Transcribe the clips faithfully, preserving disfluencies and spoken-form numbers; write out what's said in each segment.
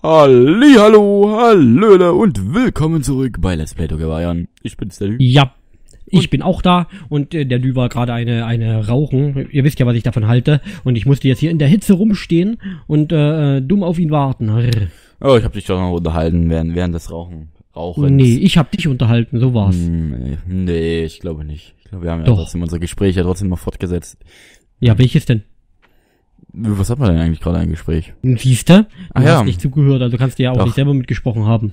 Hallihallo, hallöle und willkommen zurück bei Let's Play Tokyo Bayern. Ich bin's, der Lü. Ja, ich und bin auch da und äh, der Lü war gerade eine eine Rauchen. Ihr wisst ja, was ich davon halte. Und ich musste jetzt hier in der Hitze rumstehen und äh, dumm auf ihn warten. Oh, ich hab dich doch noch unterhalten während, während des Rauchen. Rauchens. Nee, ich hab dich unterhalten, so war's. Hm, nee, ich glaube nicht. Ich glaube, wir haben ja Doch. trotzdem unser Gespräch ja trotzdem noch fortgesetzt. Ja, welches denn? Was hat man denn eigentlich gerade ein Gespräch? Siehste? Du Ah, hast ja. nicht zugehört, also kannst du ja auch Doch. nicht selber mitgesprochen haben.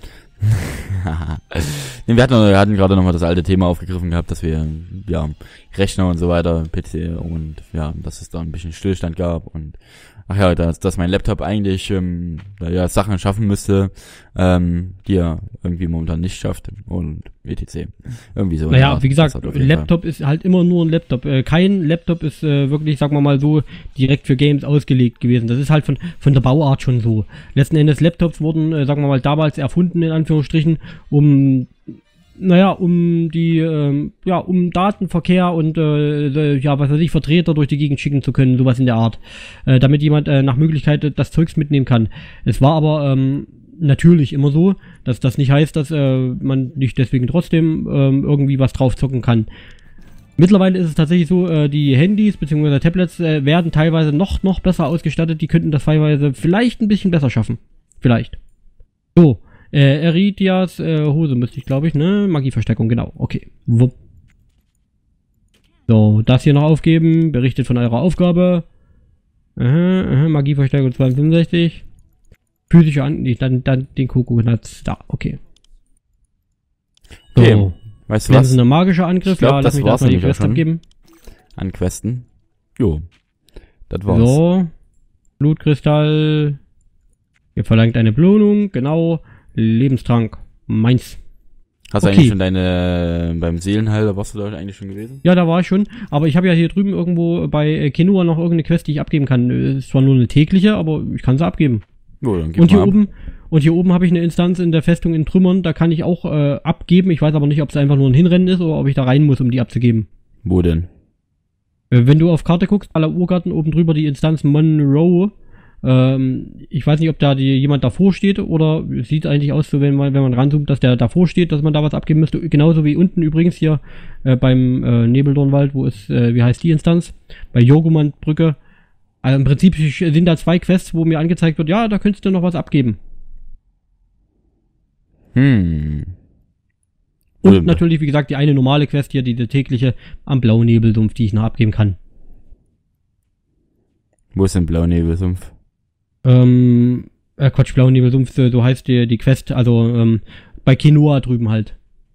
nee, wir hatten, wir hatten gerade nochmal das alte Thema aufgegriffen gehabt, dass wir, ja, Rechner und so weiter, P C und, ja, dass es da ein bisschen Stillstand gab und, ach ja, dass, dass mein Laptop eigentlich, ähm, ja, Sachen schaffen müsste, ähm, die er irgendwie momentan nicht schafft und et cetera. Irgendwie so. Naja, Ja, wie gesagt, das hat auf jeden Laptop ist halt immer nur ein Laptop. Äh, kein Laptop ist äh, wirklich, sagen wir mal so, direkt für Games ausgelegt gewesen. Das ist halt von von der Bauart schon so. Letzten Endes, Laptops wurden, äh, sagen wir mal, damals erfunden, in Anführungsstrichen, um, naja, um die, ähm, ja, um Datenverkehr und, äh, ja, was weiß ich, Vertreter durch die Gegend schicken zu können, sowas in der Art. Äh, damit jemand äh, nach Möglichkeit das Zeugs mitnehmen kann. Es war aber, ähm, natürlich immer so, dass das nicht heißt, dass äh, man nicht deswegen trotzdem ähm, irgendwie was drauf zocken kann. Mittlerweile ist es tatsächlich so, äh, die Handys bzw. Tablets äh, werden teilweise noch noch besser ausgestattet. Die könnten das teilweise vielleicht ein bisschen besser schaffen. Vielleicht. So, äh, Eritias äh, Hose müsste ich, glaube ich, ne? Magieverstärkung, genau. Okay. Wupp. So, das hier noch aufgeben. Berichtet von eurer Aufgabe. Aha, aha, Magieverstärkung zweihundertfünfundsechzig. Physische An... Nee, dann, dann den Kokonats. Da, okay. So. Okay, weißt du was? Glänzender magischer Angriff. Ich glaub, ja, lass das mich war's erstmal die nämlich auch Quest schon. abgeben. An Questen. Jo. Das war's. So. Blutkristall. Ihr verlangt eine Belohnung. Genau. Lebenstrank. Meins. Hast du Okay. eigentlich schon deine, beim Seelenheiler, warst du da eigentlich schon gewesen? Ja, da war ich schon. Aber ich habe ja hier drüben irgendwo bei äh, Kenua noch irgendeine Quest, die ich abgeben kann. Äh, Ist zwar nur eine tägliche, aber ich kann sie abgeben. Jo, dann gib Und hier mal ab. oben, und hier oben habe ich eine Instanz in der Festung in Trümmern, da kann ich auch äh, abgeben. Ich weiß aber nicht, ob es einfach nur ein Hinrennen ist oder ob ich da rein muss, um die abzugeben. Wo denn? Äh, wenn du auf Karte guckst, aller Urgarten oben drüber die Instanz Monroe. Ähm, ich weiß nicht, ob da die, jemand davor steht oder es sieht eigentlich aus, so wenn man, wenn man ranzoomt, dass der davor steht, dass man da was abgeben müsste. Genauso wie unten übrigens hier äh, beim äh, Nebeldornwald, wo ist, äh, wie heißt die Instanz? Bei Jogumand-Brücke. Also im Prinzip sind da zwei Quests, wo mir angezeigt wird, ja, da könntest du noch was abgeben. Hm. Und Ähm, natürlich, wie gesagt, die eine normale Quest hier, diese tägliche am Blaunebelsumpf, die ich noch abgeben kann. Wo ist denn Blaunebelsumpf? Ähm, äh, Quatsch, Blaunebelsumpf, so so heißt die, die Quest, also ähm, bei Kenoa drüben halt.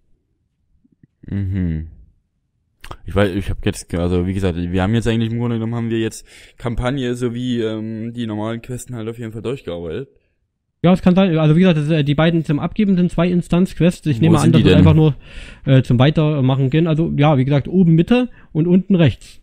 Mhm. Ich weiß, ich habe jetzt, also wie gesagt, wir haben jetzt eigentlich im Grunde genommen, haben wir jetzt Kampagne sowie ähm, die normalen Questen halt auf jeden Fall durchgearbeitet. Ja, es kann sein, also wie gesagt, das, äh, die beiden zum Abgeben sind zwei Instanz-Quests. Ich Wo nehme an, sind dass die es denn? einfach nur äh, zum Weitermachen gehen. Also ja, wie gesagt, oben Mitte und unten rechts.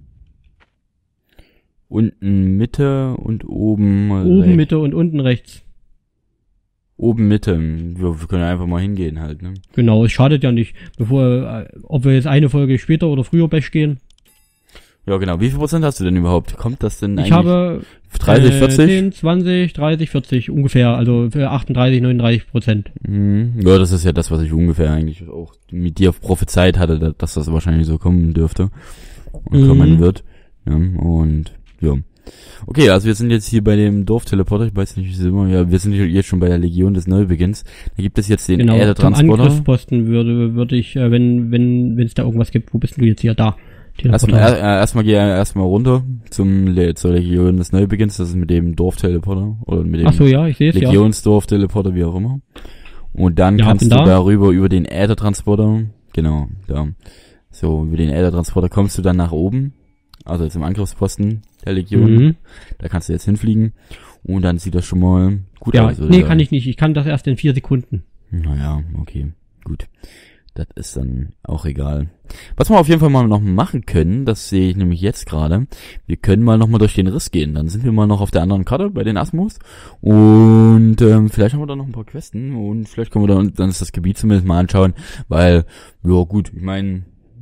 Unten Mitte und oben Oben rechts. Mitte und unten rechts. Oben Mitte. Wir, wir können einfach mal hingehen halt, ne? Genau, es schadet ja nicht. Bevor, äh, ob wir jetzt eine Folge später oder früher Bash gehen. Ja, genau. Wie viel Prozent hast du denn überhaupt? Kommt das denn eigentlich? Ich habe dreißig, äh, vierzig? zehn, zwanzig, dreißig, vierzig ungefähr, also für achtunddreißig, neununddreißig Prozent. Mhm. Ja, das ist ja das, was ich ungefähr eigentlich auch mit dir prophezeit hatte, dass das wahrscheinlich so kommen dürfte und Mhm. kommen wird. Ja, und ja. Okay, also wir sind jetzt hier bei dem Dorfteleporter, ich weiß nicht, wie es immer, ja, wir sind jetzt schon bei der Legion des Neubeginns. Da gibt es jetzt den Genau, zum Erde-Transporter. Angriffsposten würde, würde ich, äh, wenn, wenn, wenn es da irgendwas gibt, wo bist du jetzt hier? Da. Erstmal, Teleporter. er, erstmal geh erstmal runter zum Le zur Legion des Neubeginns, das ist mit dem Dorfteleporter oder mit dem Ach so, ja, ich sehe es, ja. Legionsdorfteleporter, wie auch immer. Und dann Ja, kannst bin du da. darüber, über den Äthertransporter, genau, da, so, über den Äthertransporter kommst du dann nach oben, also zum Angriffsposten der Legion, Mhm. da kannst du jetzt hinfliegen und dann sieht das schon mal gut Ja, aus. würde nee, ich sagen. kann ich nicht. Ich kann das erst in vier Sekunden. Naja, okay, gut. Das ist dann auch egal. Was wir auf jeden Fall mal noch machen können, das sehe ich nämlich jetzt gerade, wir können mal noch mal durch den Riss gehen. Dann sind wir mal noch auf der anderen Karte bei den Asmos und ähm, vielleicht haben wir da noch ein paar Questen und vielleicht können wir dann, dann ist das Gebiet zumindest mal anschauen, weil, ja gut, ich meine,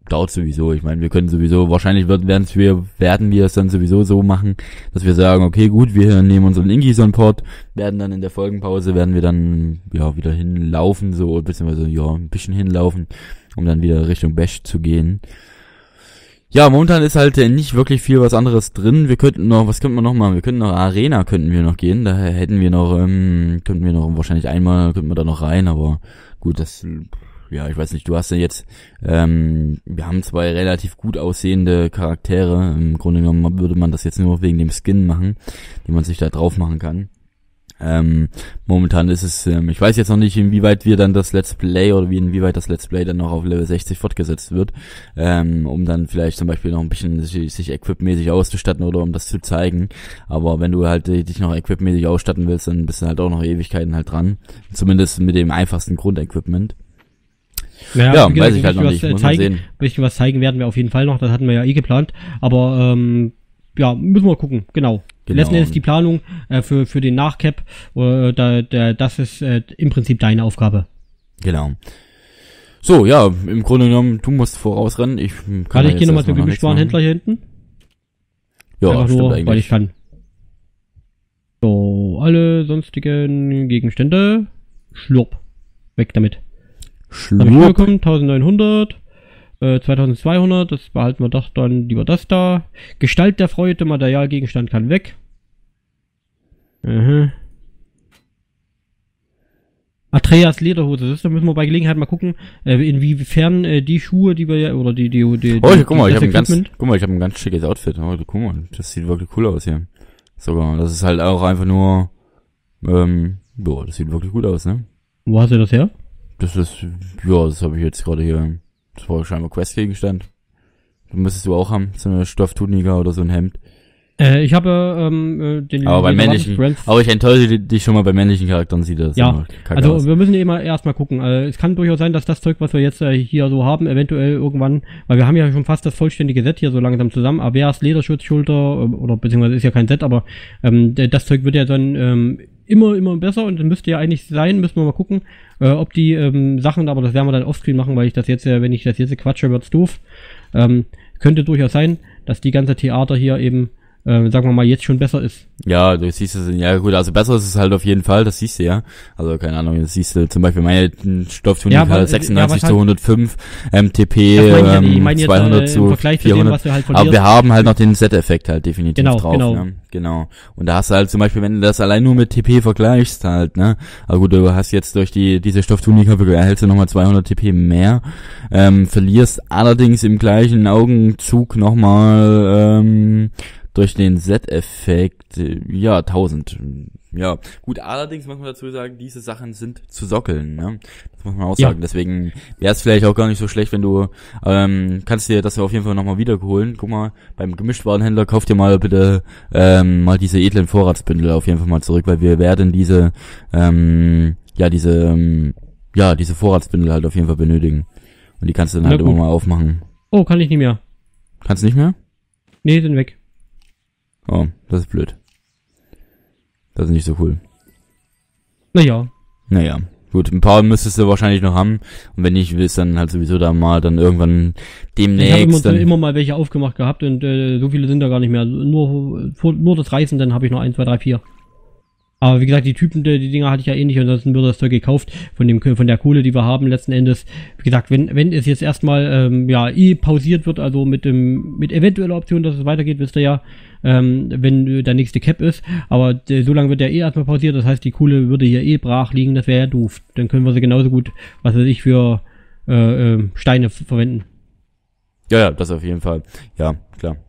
dauert sowieso. Ich meine, wir können sowieso, wahrscheinlich wird, werden wir, werden wir es dann sowieso so machen, dass wir sagen, okay, gut, wir nehmen unseren Inkison-Pod, werden dann in der Folgenpause, werden wir dann, ja, wieder hinlaufen, so, beziehungsweise, ja, ein bisschen hinlaufen, um dann wieder Richtung Bash zu gehen. Ja, momentan ist halt nicht wirklich viel was anderes drin. Wir könnten noch, was könnten wir noch machen? Wir könnten noch Arena, könnten wir noch gehen. Da hätten wir noch, ähm, könnten wir noch wahrscheinlich einmal, könnten wir da noch rein, aber gut, das, ja, ich weiß nicht, du hast ja jetzt, ähm, wir haben zwei relativ gut aussehende Charaktere. Im Grunde genommen würde man das jetzt nur wegen dem Skin machen, den man sich da drauf machen kann. Ähm, momentan ist es, ähm, ich weiß jetzt noch nicht, inwieweit wir dann das Let's Play oder wie inwieweit das Let's Play dann noch auf Level sechzig fortgesetzt wird, ähm, um dann vielleicht zum Beispiel noch ein bisschen sich, sich equipmäßig auszustatten oder um das zu zeigen. Aber wenn du halt äh, dich noch equipmäßig ausstatten willst, dann bist du halt auch noch Ewigkeiten halt dran. Zumindest mit dem einfachsten Grundequipment. Naja, ja, gesagt, weiß ich halt noch nicht, muss man zeigen, sehen. Ein bisschen was zeigen werden wir auf jeden Fall noch, das hatten wir ja eh geplant, aber ähm, ja, müssen wir gucken, genau. Genau. Letzten Endes die Planung äh, für für den Nachcap, äh, da, da, das ist äh, im Prinzip deine Aufgabe. Genau. So, ja, im Grunde genommen, du musst vorausrennen. Ich kann Warte, da ich gehe jetzt nochmal zum erstmal noch nichts Gemischtwarenhändler hier hinten. Ja, Einfach stimmt nur, eigentlich. weil ich kann. So, alle sonstigen Gegenstände. Schlurp. Weg damit. Hab ich Schlurp. bekommen, neunzehnhundert. Äh, zweitausendzweihundert, das behalten wir doch dann lieber das da. Gestalt der Freude, Materialgegenstand kann weg. Mhm. Atreas Lederhose, das da müssen wir bei Gelegenheit mal gucken, äh, inwiefern äh, die Schuhe, die wir ja, oder die, die, die, Oh, die ich, guck mal, ich das habe ein ganz, Equipment- guck mal, ich habe ein ganz schickes Outfit. Oh, guck mal, das sieht wirklich cool aus hier. Sogar, das ist halt auch einfach nur, ähm, boah, das sieht wirklich gut aus, ne? Wo hast du das her? Das ist, ja, das habe ich jetzt gerade hier. Das war scheinbar Questgegenstand. Du müsstest du auch haben, so eine Stofftunika oder so ein Hemd. Äh, ich habe ähm, äh, den Aber bei den männlichen, Waffenstrength- aber ich enttäusche dich schon mal bei männlichen Charakteren, sieht das Ja, immer kacke Also aus. wir müssen immer erstmal gucken. Äh, es kann durchaus sein, dass das Zeug, was wir jetzt äh, hier so haben, eventuell irgendwann, weil wir haben ja schon fast das vollständige Set hier so langsam zusammen, A B S, Lederschutzschulter, äh, oder beziehungsweise ist ja kein Set, aber ähm, d- das Zeug wird ja dann ähm, immer, immer besser und dann müsste ja eigentlich sein, müssen wir mal gucken, äh, ob die ähm, Sachen, aber das werden wir dann offscreen machen, weil ich das jetzt, äh, wenn ich das jetzt quatsche, wird's doof. Ähm, könnte durchaus sein, dass die ganze Theater hier eben Äh, sagen wir mal, jetzt schon besser ist. Ja, du siehst es, ja gut, also besser ist es halt auf jeden Fall, das siehst du ja. Also keine Ahnung, das siehst du zum Beispiel meine Stofftunika Ja, weil- sechsundneunzig ja, zu hundertfünf, M T P Das meine ich ja nicht. Ich ähm, meine jetzt, zweihundert äh, im zu Vergleich zu dem, vierhundert. was du halt Aber verlierst. wir haben halt noch den Set-Effekt halt definitiv Genau, drauf, genau. ne? Genau. Und da hast du halt zum Beispiel, wenn du das allein nur mit T P vergleichst halt, ne? Aber gut, du hast jetzt durch die diese Stofftunika erhältst du nochmal zweihundert T P mehr, ähm, verlierst allerdings im gleichen Augenzug nochmal, ähm, durch den Z-Effekt, äh, ja, tausend. Ja, gut, allerdings muss man dazu sagen, diese Sachen sind zu sockeln, ne? Das muss man auch Ja. sagen. Deswegen wäre es vielleicht auch gar nicht so schlecht, wenn du, ähm, kannst dir das auf jeden Fall nochmal wiederholen. Guck mal, beim Gemischtwarenhändler kauf dir mal bitte, ähm, mal diese edlen Vorratsbündel auf jeden Fall mal zurück, weil wir werden diese, ähm, ja, diese, ähm, ja, diese Vorratsbündel halt auf jeden Fall benötigen. Und die kannst du dann Na halt gut. immer mal aufmachen. Oh, kann ich nicht mehr. Kannst nicht mehr? Nee, sind weg. Oh, das ist blöd. Das ist nicht so cool. Naja. Naja, gut, ein paar müsstest du wahrscheinlich noch haben. Und wenn nicht, willst dann halt sowieso da mal dann irgendwann Ich habe immer, demnächst dann... immer mal welche aufgemacht gehabt und äh, so viele sind da gar nicht mehr. Nur, nur das Reißen, dann habe ich noch eins, zwei, drei, vier. Aber wie gesagt, die Typen, die, die Dinger hatte ich ja eh nicht, ansonsten würde das Zeug gekauft von dem von der Kohle, die wir haben letzten Endes. Wie gesagt, wenn wenn es jetzt erstmal ähm, ja eh pausiert wird, also mit dem mit eventueller Option, dass es weitergeht, wisst ihr ja, ähm, wenn äh, der nächste Cap ist. Aber äh, so lange wird der eh erstmal pausiert, das heißt, die Kohle würde hier eh brach liegen, das wäre ja doof. Dann können wir sie genauso gut, was weiß ich, für äh, äh, Steine f- verwenden. Ja, ja, das auf jeden Fall. Ja, klar.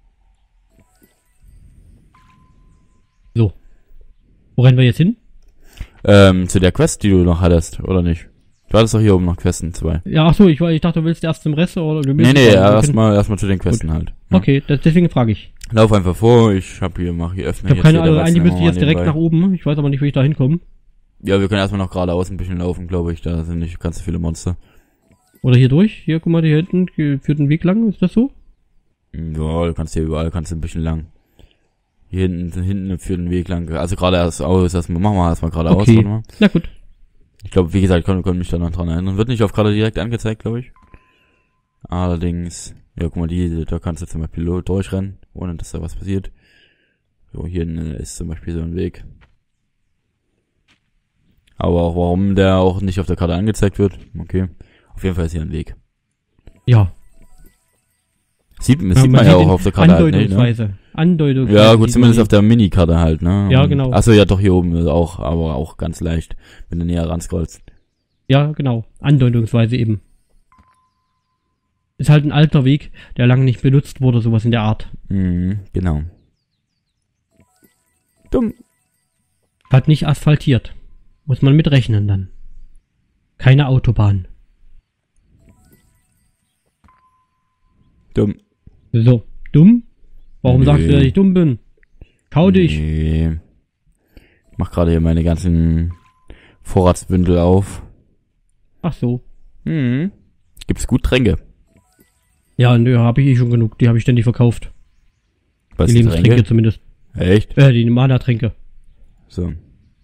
So. Wo rennen wir jetzt hin? Ähm, zu der Quest, die du noch hattest, oder nicht? Du hattest doch hier oben noch Questen, zwei. Ja, ach so, ich, ich dachte, du willst erst zum Rest oder du Nee, willst nee, wir erstmal erstmal zu den Questen halt. Ja. Okay, das, deswegen frage ich. Lauf einfach vor, ich hab hier, mach hier, öffne Ich habe jetzt keine hier Ahnung, der eigentlich Website müsste ich jetzt mal direkt nebenbei. nach oben. Ich weiß aber nicht, wie ich da hinkomme. Ja, wir können erstmal noch geradeaus ein bisschen laufen, glaube ich. Da sind nicht ganz so viele Monster. Oder hier durch. Hier, guck mal, hier hinten ge- führt ein Weg lang. Ist das so? Ja, du kannst hier überall, kannst du ein bisschen lang. Hier hinten, hinten führt ein Weg lang. Also geradeaus, erstmal, machen wir erstmal geradeaus. Okay. warte mal. Na gut. Ich glaube, wie gesagt, ich konnte, konnte mich da noch dran erinnern. Wird nicht auf gerade direkt angezeigt, glaube ich. Allerdings, ja guck mal, die, da kannst du zum Beispiel durchrennen, ohne dass da was passiert. So, hier ist zum Beispiel so ein Weg. Aber auch warum der auch nicht auf der Karte angezeigt wird, okay. Auf jeden Fall ist hier ein Weg. Ja. Sieht, das ja, sieht man, man ja auch auf der Karte halt nicht, ne? Andeutungsweise. Ja, gut, zumindest auf der Minikarte halt, ne? Ja, genau. Achso, ja, doch, hier oben auch, aber auch ganz leicht, wenn du näher ranscrollst. Ja, genau. Andeutungsweise eben. Ist halt ein alter Weg, der lange nicht benutzt wurde, sowas in der Art. Mhm, genau. Dumm. Hat nicht asphaltiert. Muss man mitrechnen dann. Keine Autobahn. Dumm. So, dumm? Warum Nee. sagst du, dass ich dumm bin? Schau dich. Nee. Ich mach gerade hier meine ganzen Vorratsbündel auf. Ach so. Mhm. Gibt's gut Tränke? Ja, nö, habe ich eh schon genug. Die habe ich ständig verkauft. Was Die die Lebenstränke Tränke? zumindest. Echt? Äh, die Mana-Tränke. So.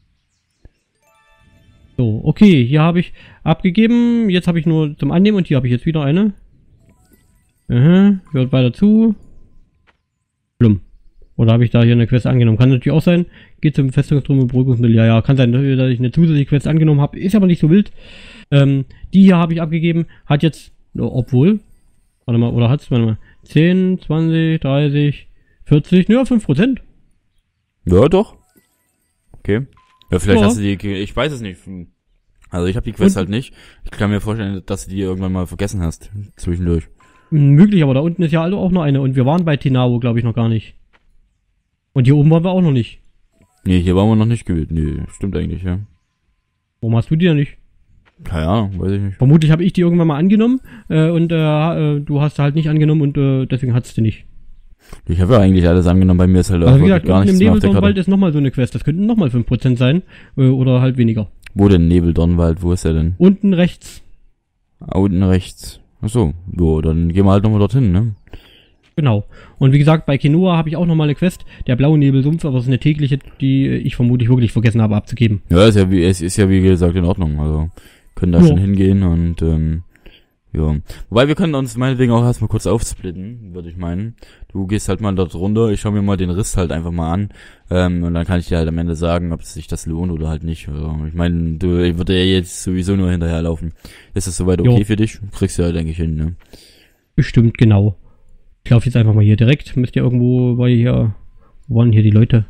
So, okay, hier habe ich abgegeben. Jetzt habe ich nur zum Annehmen und hier habe ich jetzt wieder eine. Aha, hört weiter zu. Blum. Oder habe ich da hier eine Quest angenommen? Kann natürlich auch sein. Geht zum Festungsturm und Beruhigungsmittel. Ja, ja, kann sein, dass ich eine zusätzliche Quest angenommen habe. Ist aber nicht so wild. Ähm, die hier habe ich abgegeben. Hat jetzt, obwohl, warte mal, oder hat's, warte mal, zehn, zwanzig, dreißig, vierzig, ja, fünf Prozent. Ja, doch. Okay. Ja, vielleicht Ja. hast du die, ich weiß es nicht. Also ich habe die Quest Und- halt nicht. Ich kann mir vorstellen, dass du die irgendwann mal vergessen hast. Zwischendurch. Möglich, aber da unten ist ja also auch noch eine. Und wir waren bei Tenao, glaube ich, noch gar nicht. Und hier oben waren wir auch noch nicht. Nee, hier waren wir noch nicht gewählt. Nee, stimmt eigentlich, ja. Warum hast du die ja nicht? Keine Ahnung, weiß ich nicht. Vermutlich habe ich die irgendwann mal angenommen äh, und äh, äh, du hast sie halt nicht angenommen und äh, deswegen hattest du nicht. Ich habe ja eigentlich alles angenommen, bei mir ist halt auch Also wie wirklich gesagt, gar unten im nichts mehr auf der Nebeltornwald Karte. ist nochmal so eine Quest. Das könnten nochmal fünf Prozent sein äh, oder halt weniger. Wo denn Nebeldornwald? Wo ist der denn? Unten rechts. Ah, unten rechts. Ach so, jo, dann gehen wir halt nochmal dorthin, ne? Genau. Und wie gesagt, bei Kenoa habe ich auch nochmal eine Quest. Der blaue Nebelsumpf, aber es ist eine tägliche, die ich vermutlich wirklich vergessen habe abzugeben. Ja, ist ja wie, es ist ja wie gesagt in Ordnung, also können da Ja. schon hingehen und ähm, ja. Wobei wir können uns meinetwegen auch erstmal kurz aufsplitten, würde ich meinen. Du gehst halt mal dort runter, ich schaue mir mal den Riss halt einfach mal an ähm, und dann kann ich dir halt am Ende sagen, ob es sich das lohnt oder halt nicht. Also, ich meine, du ich würde ja jetzt sowieso nur hinterherlaufen. Ist das soweit okay Jo. für dich? Kriegst du ja, denke ich, hin, ne? Bestimmt, genau. Ich laufe jetzt einfach mal hier direkt. Müsst ihr irgendwo, weil hier, wo waren hier die Leute?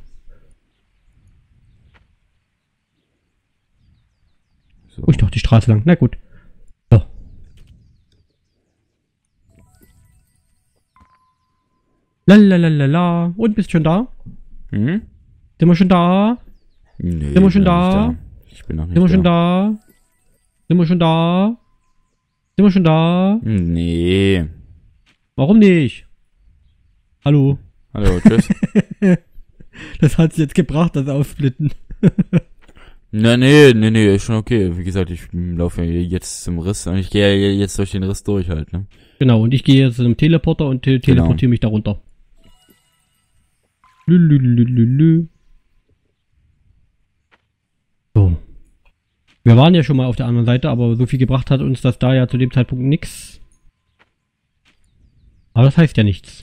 So. Oh, ich dachte die Straße lang. Na gut. So. Lalalala. Und bist schon da? Hm? Sind wir schon da? Nee, Sind wir schon bin noch da? nicht Ich bin noch nicht Sind wir schon da. da? Sind wir schon da? Sind wir schon da? Nee. Warum nicht? Hallo? Hallo, tschüss. Das hat's jetzt gebracht, das Aufsplitten. Na, nee, nee, nee, ist schon okay. Wie gesagt, ich laufe ja jetzt zum Riss und ich gehe ja jetzt durch den Riss durch halt, ne? Genau, und ich gehe jetzt zum Teleporter und te teleportiere mich da runter. Lülülülülü. So. Wir waren ja schon mal auf der anderen Seite, aber so viel gebracht hat uns das da ja zu dem Zeitpunkt nix. Aber das heißt ja nichts.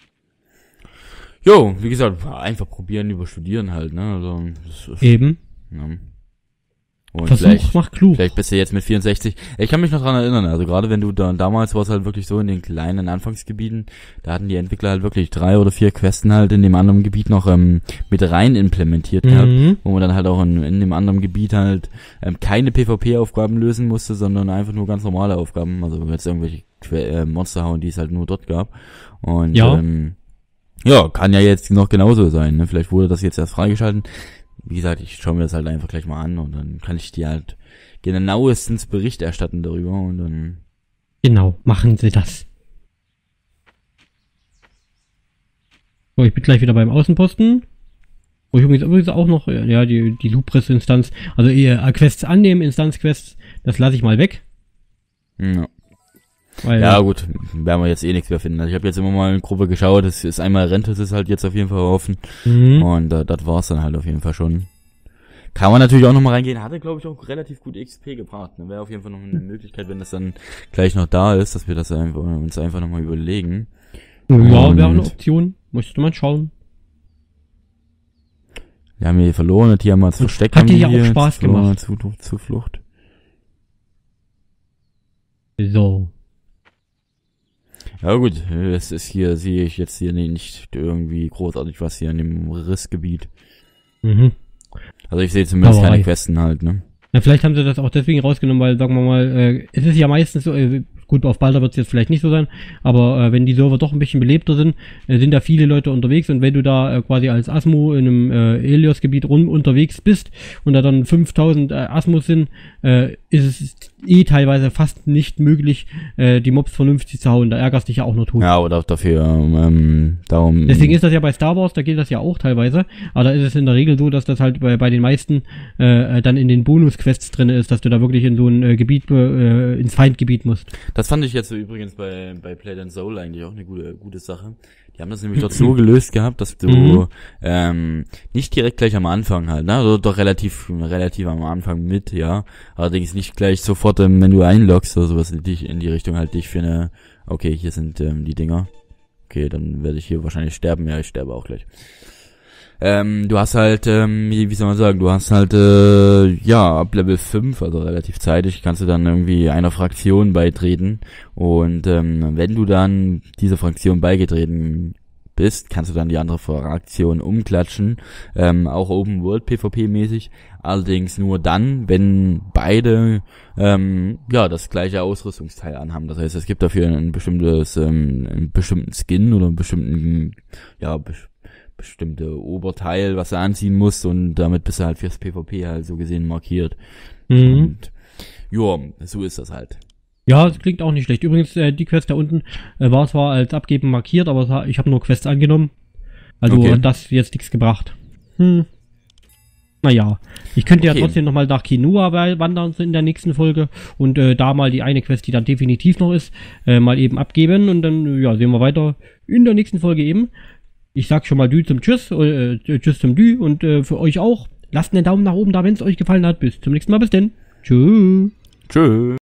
Jo, wie gesagt, einfach probieren über Studieren halt, ne? Also, das ist, Eben. ja. Und Versuch vielleicht, macht klug. vielleicht bist du jetzt mit vierundsechzig. Ich kann mich noch dran erinnern, also gerade wenn du da, damals war es halt wirklich so in den kleinen Anfangsgebieten, da hatten die Entwickler halt wirklich drei oder vier Questen halt in dem anderen Gebiet noch ähm, mit rein implementiert gehabt, Mhm. wo man dann halt auch in, in dem anderen Gebiet halt ähm, keine PvP-Aufgaben lösen musste, sondern einfach nur ganz normale Aufgaben, also jetzt irgendwelche Que äh, Monster hauen, die es halt nur dort gab. Und Ja. ähm, ja, kann ja jetzt noch genauso sein, ne? Vielleicht wurde das jetzt erst freigeschalten. Wie gesagt, ich schaue mir das halt einfach gleich mal an und dann kann ich dir halt genauestens Bericht erstatten darüber und dann... Genau, machen Sie das. So, ich bin gleich wieder beim Außenposten. Wo ich übrigens, übrigens auch noch, äh, ja, die, die Lupris-Instanz, also eher äh, Quests annehmen, Instanz-Quests, das lasse ich mal weg. Ja. Weil, Ja gut, werden wir jetzt eh nichts mehr finden. Also ich habe jetzt immer mal in Gruppe geschaut, es ist einmal Rente, es ist halt jetzt auf jeden Fall offen Mhm. und äh, das war's dann halt auf jeden Fall schon. kann man natürlich auch nochmal reingehen. Hatte, glaube ich, auch relativ gut X P gebracht. Ne? Wäre auf jeden Fall noch eine Möglichkeit, wenn das dann gleich noch da ist, dass wir das einfach, uns einfach nochmal überlegen. Ja, wäre eine Option. Musste man schauen. Wir haben hier verloren, hier haben wir das Versteck. Hat dir ja auch Spaß gemacht. Zu, zu Flucht. So. Ja gut, es ist hier, sehe ich jetzt hier nicht irgendwie großartig was hier in dem Rissgebiet. Mhm. Also ich sehe zumindest Sauerei. keine Questen halt, ne? Ja, vielleicht haben sie das auch deswegen rausgenommen, weil, sagen wir mal, äh, es ist ja meistens so, äh, gut, auf Balder wird es jetzt vielleicht nicht so sein, aber äh, wenn die Server doch ein bisschen belebter sind, äh, sind da viele Leute unterwegs und wenn du da äh, quasi als Asmo in einem äh, Helios-Gebiet rum unterwegs bist und da dann fünftausend äh, Asmos sind, äh, ist es eh teilweise fast nicht möglich, äh, die Mobs vernünftig zu hauen. Da ärgerst dich ja auch nur tot. Ja, oder auch dafür, ähm, darum... Deswegen ist das ja bei Star Wars, da geht das ja auch teilweise, aber da ist es in der Regel so, dass das halt bei, bei den meisten äh, dann in den Bonus-Quests drin ist, dass du da wirklich in so ein äh, Gebiet, äh, ins Feindgebiet musst. Das fand ich jetzt so übrigens bei, bei Play and Soul eigentlich auch eine gute, gute Sache. Die haben das nämlich dort so gelöst gehabt, dass du Mhm. ähm, nicht direkt gleich am Anfang halt, ne? Also doch relativ relativ am Anfang mit, ja. Allerdings nicht gleich sofort, ähm, wenn du einloggst oder sowas in dich in die Richtung halt dich für eine, okay, hier sind ähm, die Dinger. Okay, dann werde ich hier wahrscheinlich sterben. Ja, ich sterbe auch gleich. Ähm, du hast halt, ähm, wie, wie soll man sagen, du hast halt, äh, ja, ab Level fünf, also relativ zeitig, kannst du dann irgendwie einer Fraktion beitreten. Und ähm, wenn du dann dieser Fraktion beigetreten bist, kannst du dann die andere Fraktion umklatschen, ähm, auch Open World PvP mäßig, allerdings nur dann, wenn beide ähm, ja das gleiche Ausrüstungsteil anhaben. Das heißt, es gibt dafür ein bestimmtes, ähm, einen bestimmten Skin oder einen bestimmten, ja, be- bestimmte Oberteil, was er anziehen muss und damit bist du halt fürs PvP halt so gesehen markiert. Mhm. Und ja, so ist das halt. Ja, das klingt auch nicht schlecht. Übrigens, äh, die Quest da unten äh, war zwar als Abgeben markiert, aber es hat, ich habe nur Quests angenommen. Also Okay. hat das jetzt nichts gebracht. Hm. Naja, ich könnte Okay. ja trotzdem nochmal nach Quinoa wa- wandern in der nächsten Folge und äh, da mal die eine Quest, die dann definitiv noch ist, äh, mal eben abgeben und dann ja sehen wir weiter in der nächsten Folge eben. Ich sag schon mal Dü zum Tschüss, äh, Tschüss zum Dü und äh, für euch auch. Lasst einen Daumen nach oben da, wenn es euch gefallen hat. Bis zum nächsten Mal. Bis denn. Tschüss. Tschüss.